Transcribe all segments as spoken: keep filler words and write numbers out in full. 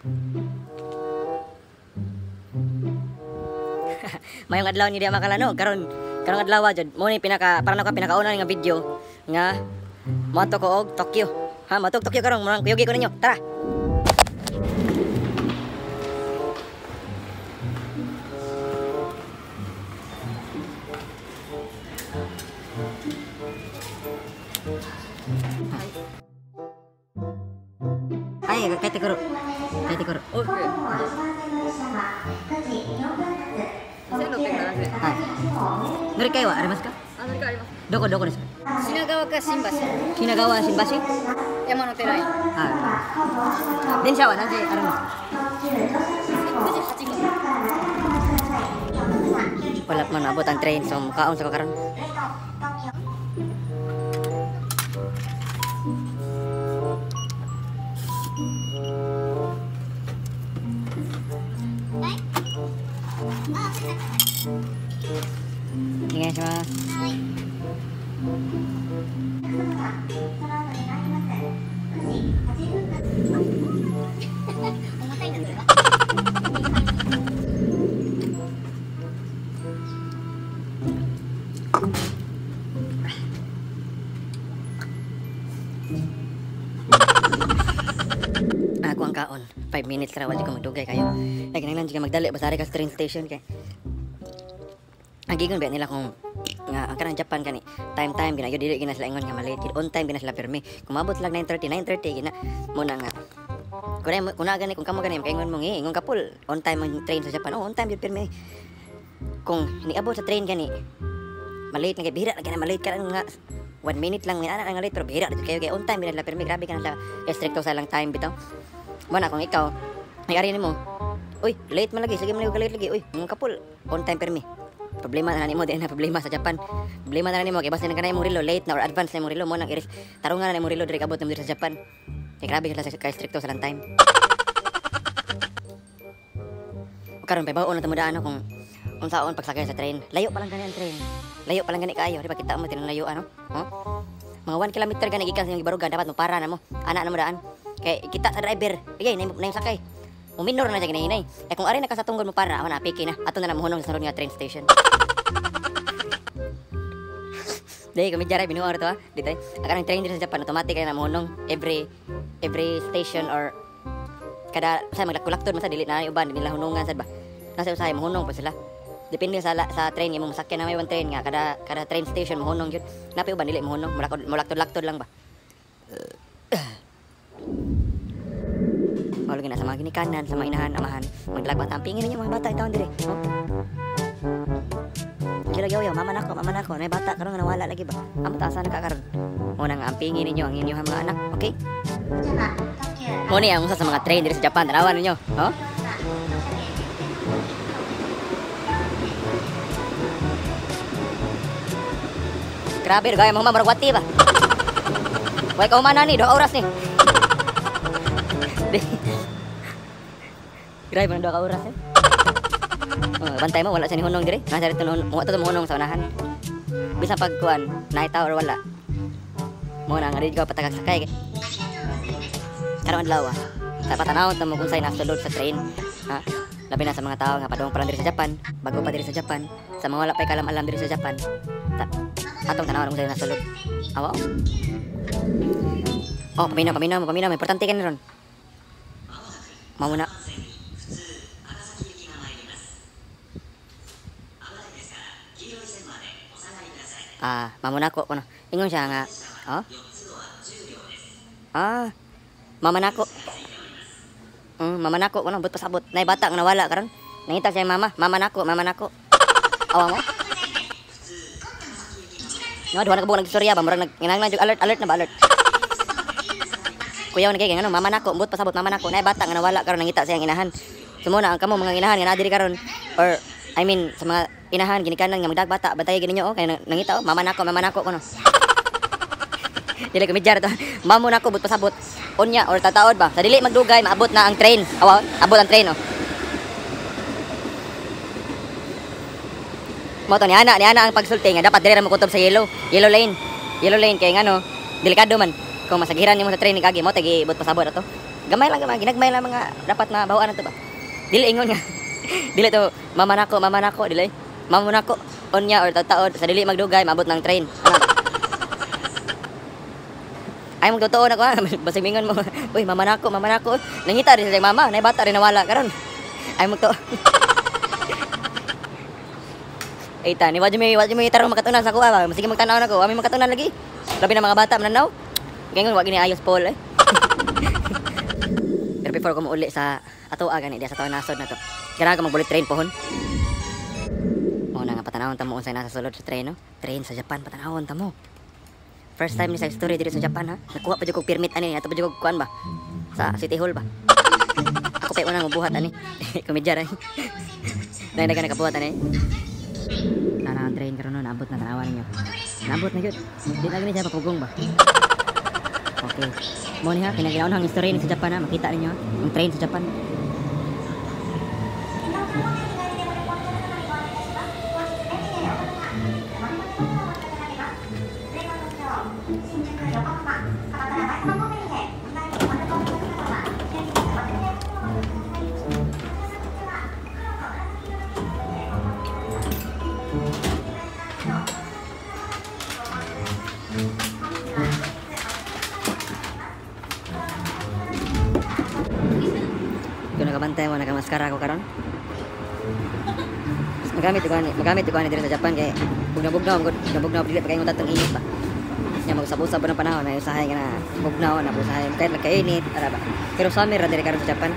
Mayong adlaw ni di makalano karon karong adlaw jud mo ni pinaka para nako pinakauna nga video nga moto ko og Tokyo. Ha, moto Tokyo karon murang kuyugi ko ninyo. Tara. Ay, kay Tikuro. Kay Tikuro. Okay. Sino tingnan natin? Hai. Ngeri kayo, arimasu ka? Ano ka arimasu? Doko doko desu ka? Shinagawa ka Shinbashi. Shinagawa Shinbashi? Yamano Terai. Ah. Densha wa nanti arimasu? nine eight ko. Wala man abot ang train so kaon sa karon. Ako ang kaon. five minutes ra wala ko magdugay kayo. Ay kinahanglan jud magdali basari ka sa train station kay. Ang gigon ba nila kung nga ang kanang Japan kani time time gina dili gina sila ingon nga malate on time gina sila permi kumabot lang nine thirty nine thirty gina mo na nga kun kun na gani kung kamo gani kaingon mo ngi ingon kapul on time ang train sa Japan oh, on time jud permi kung niabot sa train gani malate na kay bihira na gina malate ka nga one minute lang ana nga late pero bihira jud kayo kay on time gina sila permi grabe ka na sila stricto sa lang time bitaw mo na kung ikaw ay ari nimo uy late man lagi sige man lagi late lagi uy ingon kapul on time permi problema na nimo di na problema sa Japan. Problema na nimo kay basta nang kanay mo relo late na or advance na mo relo mo nang iris tarungan na mo relo diri abot nimo diri sa Japan. Kay grabe sila sa kay stricto sa lang time. Karon pa baon na tamo daan kung unsaon pagsakay sa train. Layo pa lang gani ang train. Layo pa lang gani kaayo, di ba kita mo tinang layo ano? Huh? Mga one kilometer gani gikan sa imong gibarugan dapat mo para na mo. Ana na mo daan. Kay kita sa driver, igay na yung sakay. Muminor na siya ginahinay. Eh kung ari na kasatunggon mo para, awan na, piki na. Ato na lang muhunong sa sunod nga train station. Dahil kami jaray, binuha ito ha. Dito eh. Akarang train dito sa Japan, automatic na muhunong every every station or kada, sa maglakulakton, masa dili na uban, nila hunungan, sad ba? Nasa usahay, muhunong pa sila. Depende sa sa train, yung masakyan na may one train nga, kada kada train station, muhunong yun. Napi uban, dili muhunong, mulaktod-laktod lang ba? Lagi na sa mga ginikanan, sa mga inahan, amahan. Maglagbat ang pingin ninyo mga bata itaon dire. Oh. Sila yaw yaw, mama nako, mama nako. May bata karon nga nawala lagi ba? Amo ta asa nakakaron. Una nga ang pingin ninyo ang inyong mga anak, okay? Mo ni ang usa sa mga train dire sa Japan, tanawan ninyo. Oh? Grabe, gaya mga maragwati ba? Way ka humana ni, dua oras ni. Grabe man dua ka oras eh. Oh, bantay mo wala sa ni hunong dire. Nasa dito mo to mo hunong sa unahan. Bisa pagkuan, night or wala. Mo na nga ka patagak sakay. Karon adlaw. Sa patanawon ta mo kung say nasulod sa train. Ha? Labi na sa mga tao nga padung pa lang dire sa Japan, bago pa dire sa Japan, sa mga wala pay kalam-alam dire sa Japan. Ta atong tanawon kung say nasulod. Awa. Oh, paminaw, paminaw, paminaw, importante ka na ron. Mamuna. Ah, mamuna ko kuno. Ingon siya nga. Oh? Ah. Mama nako. Mm, mama nako kuno but pasabot. Nay bata nga nawala karon. Nangita siya mama, mama nako, mama nako. Awa mo? Nga duha na kabuang nagstorya ba murag nginanglan jud alert alert na ba alert. Kuyaw na kay ngano mama nako, but pasabot mama nako. Nay bata nga nawala karon nangita siya ang inahan. Sumuna ang kamo mga inahan nga nadiri karon or I mean sa mga inahan ginikanan nga magdag bata bantay gini nyo oh kay nangita oh mama nako mama nako kuno. Dili ko midjar to. Mamo nako but pasabot. Unya or tataod ba? Sa dili magdugay maabot na ang train. Awa, abot ang train oh. Mo to ni ana ni ana ang pagsulti nga dapat diri ra mo kutob sa yellow. Yellow lane. Yellow lane kay ngano delikado man. Kung masagiran nimo sa train ni kagi mo tagi but pasabot ato. Gamay lang gamay, ginagmay lang mga dapat na bawaan na to ba. Dili ingon nga. Dili to mama nako, mama nako, dili. Mama nako onya or taod sa dili magdugay maabot ng train. Ano? Ay mong totoo na ko ha. Basig mingon mo. Uy, mama nako, mama nako. Nangita rin sa mama, nay bata rin nawala karon. Ay mong to. Ay ta, ni wadyo mi wadyo mi tarong makatunan sa kuha ba. Sige magtanaw na ko. Ami makatunan lagi. Labi na mga bata mananaw. Gangon wa gini ayos Paul eh. Pero before ko muuli sa ato aga ni dia sa taon nasod na to. Kailangan ko mag-bullet train pohon. Mo na nga patanawon ta mo unsay nasa sulod sa train no. Train sa Japan patanawon ta mo. First time ni sa story dito sa Japan ha. Nakuha pa jud kog permit ani ato pa jud kog kuan ba. Sa City Hall ba. Ako pa una mabuhat ani. Komedya ra. Dahil na ka nakabuhat ani. Nana ang train karon no naabot na tanawan ninyo. Naabot na gyud. Di na gani siya papugong ba. Okay. Mo ni ha kinaginaon ang history ni sa Japan ha. Makita ninyo ang train sa Japan. Kung nakabantay mo, nakamaskara ako karon. Magamit ko ani, magamit ko ani diri sa Japan kay bugnaw-bugnaw, bugnaw-bugnaw dili pa kay tatong init ba. Nya mag-usab-usab ng panahon na usahay ka na bugnaw na usahay kahit nagkainit, ara ba. Pero summer ra diri karon sa Japan.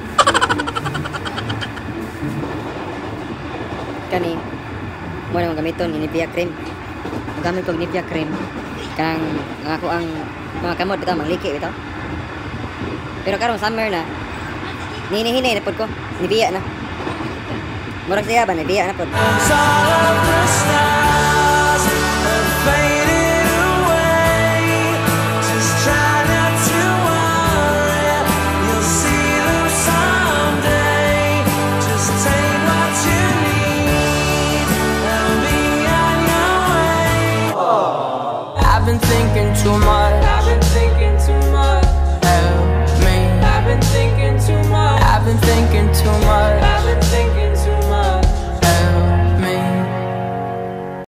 Kani mo na gamiton ni Nivea cream. Magamit ko Nivea cream kang ako ang mga kamot bitaw mangliki bitaw. Pero karon summer na Nini-hini na pod ko. Nivea na. Murag siya ba? Nivea na pod.